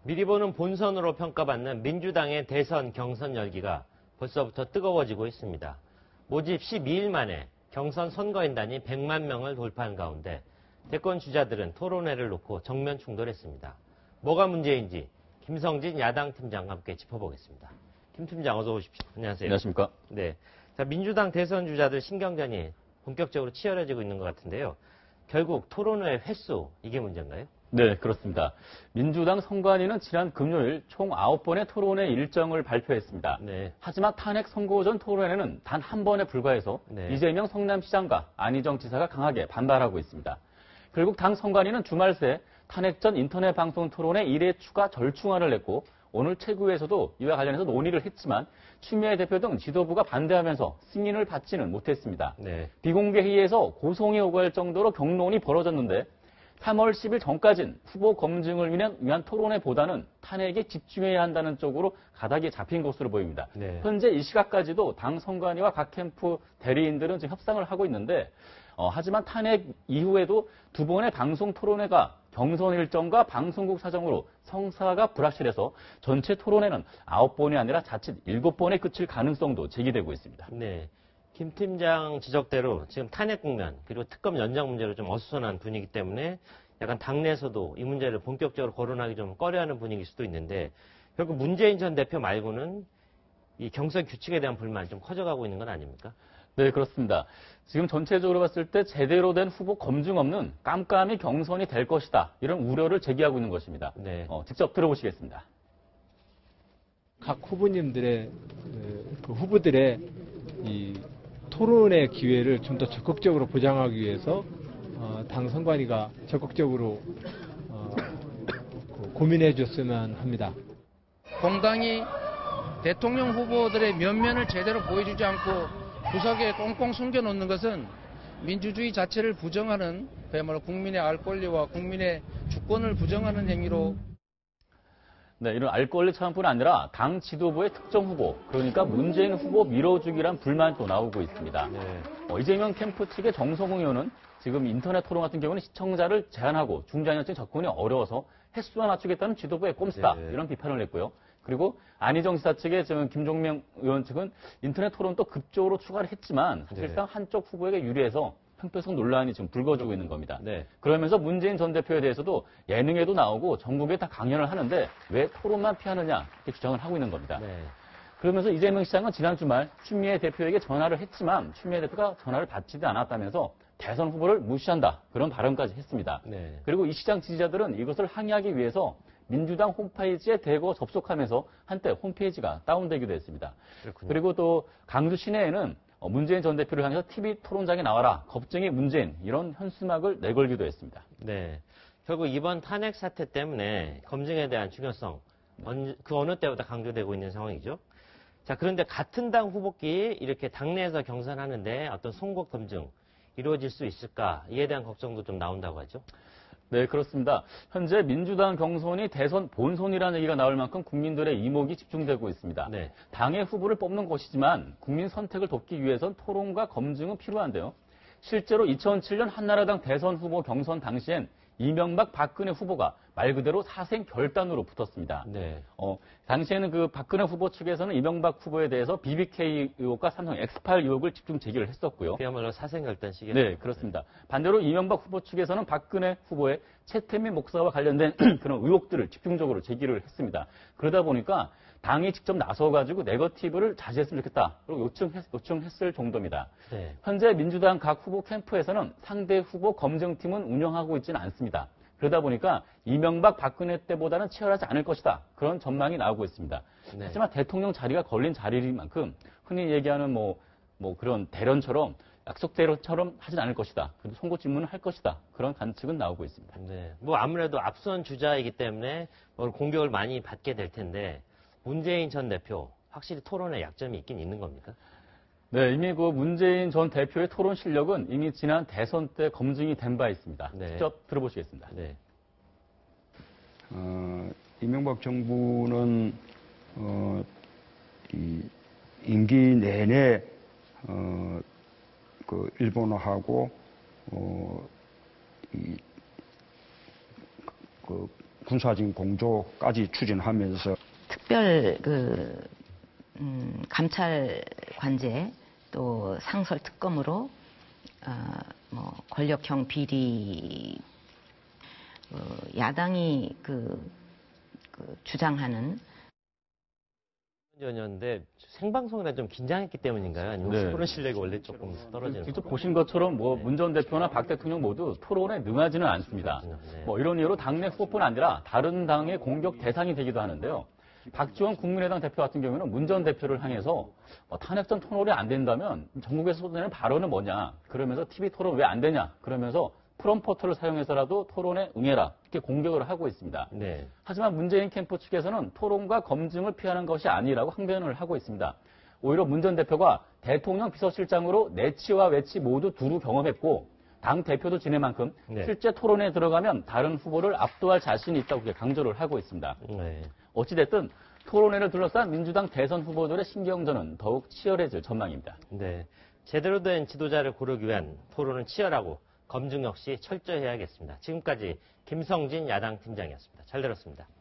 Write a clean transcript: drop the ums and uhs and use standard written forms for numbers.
미리 보는 본선으로 평가받는 민주당의 대선 경선 열기가 벌써부터 뜨거워지고 있습니다. 모집 12일 만에 경선 선거인단이 100만 명을 돌파한 가운데 대권 주자들은 토론회를 놓고 정면 충돌했습니다. 뭐가 문제인지 김성진 야당 팀장과 함께 짚어보겠습니다. 김 팀장 어서 오십시오. 안녕하세요. 안녕하십니까. 네. 자, 민주당 대선 주자들 신경전이 본격적으로 치열해지고 있는 것 같은데요. 결국 토론회 횟수, 이게 문제인가요? 네, 그렇습니다. 민주당 선관위는 지난 금요일 총 9번의 토론회 일정을 발표했습니다. 네. 하지만 탄핵 선고 전 토론회는 단 한 번에 불과해서 네. 이재명 성남시장과 안희정 지사가 강하게 반발하고 있습니다. 결국 당 선관위는 주말 새 탄핵 전 인터넷 방송 토론회 1회 추가 절충안을 냈고 오늘 최고위에서도 이와 관련해서 논의를 했지만 추미애 대표 등 지도부가 반대하면서 승인을 받지는 못했습니다. 네. 비공개 회의에서 고성이 오갈 정도로 격론이 벌어졌는데 3월 10일 전까진 후보 검증을 위한 토론회보다는 탄핵에 집중해야 한다는 쪽으로 가닥이 잡힌 것으로 보입니다. 네. 현재 이 시각까지도 당 선관위와 각 캠프 대리인들은 지금 협상을 하고 있는데 하지만 탄핵 이후에도 두 번의 방송 토론회가 경선 일정과 방송국 사정으로 성사가 불확실해서 전체 토론회는 9번이 아니라 자칫 7번에 그칠 가능성도 제기되고 있습니다. 네. 김 팀장 지적대로 지금 탄핵 국면 그리고 특검 연장 문제로 좀 어수선한 분위기 때문에 약간 당내에서도 이 문제를 본격적으로 거론하기 좀 꺼려하는 분위기일 수도 있는데 결국 문재인 전 대표 말고는 이 경선 규칙에 대한 불만이 좀 커져가고 있는 건 아닙니까? 네, 그렇습니다. 지금 전체적으로 봤을 때 제대로 된 후보 검증 없는 깜깜이 경선이 될 것이다. 이런 우려를 제기하고 있는 것입니다. 네. 직접 들어보시겠습니다. 각 후보님들의 그 후보들의 이 토론의 기회를 좀 더 적극적으로 보장하기 위해서 당 선관위가 적극적으로 고민해 줬으면 합니다. 공당이 대통령 후보들의 면면을 제대로 보여주지 않고 구석에 꽁꽁 숨겨놓는 것은 민주주의 자체를 부정하는 그야말로 국민의 알 권리와 국민의 주권을 부정하는 행위로. 네, 이런 알 권리 차원뿐 아니라 당 지도부의 특정 후보, 그러니까 문재인 후보 밀어주기란 불만도 나오고 있습니다. 네. 이재명 캠프 측의 정성웅 의원은 지금 인터넷 토론 같은 경우는 시청자를 제한하고 중장년층 접근이 어려워서 횟수만 맞추겠다는 지도부의 꼼수다. 네. 이런 비판을 냈고요. 그리고 안희정 지사 측의 지금 김종명 의원 측은 인터넷 토론도 급조로 추가를 했지만 사실상 한쪽 후보에게 유리해서 편파성 논란이 지금 불거지고 있는 겁니다. 네. 그러면서 문재인 전 대표에 대해서도 예능에도 나오고 전국에 다 강연을 하는데 왜 토론만 피하느냐 이렇게 주장을 하고 있는 겁니다. 네. 그러면서 이재명 시장은 지난 주말 추미애 대표에게 전화를 했지만 추미애 대표가 전화를 받지도 않았다면서 대선 후보를 무시한다 그런 발언까지 했습니다. 네. 그리고 이 시장 지지자들은 이것을 항의하기 위해서 민주당 홈페이지에 대거 접속하면서 한때 홈페이지가 다운되기도 했습니다. 그렇군요. 그리고 또 강주 시내에는 문재인 전 대표를 향해서 TV 토론장에 나와라, 겁쟁이 문재인 이런 현수막을 내걸기도 했습니다. 네. 결국 이번 탄핵 사태 때문에 검증에 대한 중요성 그 어느 때보다 강조되고 있는 상황이죠. 자, 그런데 같은 당 후보끼리 이렇게 당내에서 경선하는데 어떤 송곳 검증 이루어질 수 있을까? 이에 대한 걱정도 좀 나온다고 하죠. 네, 그렇습니다. 현재 민주당 경선이 대선 본선이라는 얘기가 나올 만큼 국민들의 이목이 집중되고 있습니다. 네. 당의 후보를 뽑는 것이지만 국민 선택을 돕기 위해선 토론과 검증은 필요한데요. 실제로 2007년 한나라당 대선 후보 경선 당시엔 이명박 박근혜 후보가 말 그대로 사생 결단으로 붙었습니다. 네. 당시에는 그 박근혜 후보 측에서는 이명박 후보에 대해서 BBK 의혹과 삼성 X-파일 의혹을 집중 제기를 했었고요. 그야말로 사생결단식이죠. 네, 그렇습니다. 반대로 이명박 후보 측에서는 박근혜 후보의 최태민 목사와 관련된 그런 의혹들을 집중적으로 제기를 했습니다. 그러다 보니까 당이 직접 나서가지고 네거티브를 자제했으면 좋겠다. 그리고 요청했을 정도입니다. 네. 현재 민주당 각 후보 캠프에서는 상대 후보 검증팀은 운영하고 있지는 않습니다. 그러다 보니까 이명박 박근혜 때보다는 치열하지 않을 것이다. 그런 전망이 나오고 있습니다. 네. 하지만 대통령 자리가 걸린 자리인 만큼 흔히 얘기하는 뭐 그런 대련처럼 약속대로처럼 하진 않을 것이다. 그래도 송곳 질문을 할 것이다. 그런 관측은 나오고 있습니다. 네. 뭐 아무래도 앞선 주자이기 때문에 공격을 많이 받게 될 텐데 문재인 전 대표 확실히 토론에 약점이 있긴 있는 겁니까? 네, 이미 그 문재인 전 대표의 토론 실력은 이미 지난 대선 때 검증이 된 바 있습니다. 네. 직접 들어보시겠습니다. 네. 이명박 정부는 이 임기 내내 그 일본어하고 그 군사적인 공조까지 추진하면서 특별 감찰 관제 또 상설 특검으로 권력형 비리 야당이 주장하는 전이었는데 생방송이라 좀 긴장했기 때문인가요? 아니면 네. 토론 실력이 원래 조금 떨어지는 직접 건가요? 보신 것처럼 문 전 대표나 박 대통령 모두 토론에 능하지는 않습니다. 네. 이런 이유로 당내 후보뿐 아니라 다른 당의 공격 대상이 되기도 하는데요. 박지원 국민의당 대표 같은 경우는 문 전 대표를 향해서 탄핵 전 토론이 안 된다면 전국에서 쏟아내는 발언은 뭐냐, 그러면서 TV 토론 왜 안 되냐, 그러면서 프롬포터를 사용해서라도 토론에 응해라, 이렇게 공격을 하고 있습니다. 네. 하지만 문재인 캠프 측에서는 토론과 검증을 피하는 것이 아니라고 항변을 하고 있습니다. 오히려 문 전 대표가 대통령 비서실장으로 내치와 외치 모두 두루 경험했고 당 대표도 지낸 만큼 네. 실제 토론에 들어가면 다른 후보를 압도할 자신이 있다고 그렇게 강조를 하고 있습니다. 네. 어찌됐든 토론회를 둘러싼 민주당 대선 후보들의 신경전은 더욱 치열해질 전망입니다. 네. 제대로 된 지도자를 고르기 위한 토론은 치열하고 검증 역시 철저히 해야겠습니다. 지금까지 김성진 야당 팀장이었습니다. 잘 들었습니다.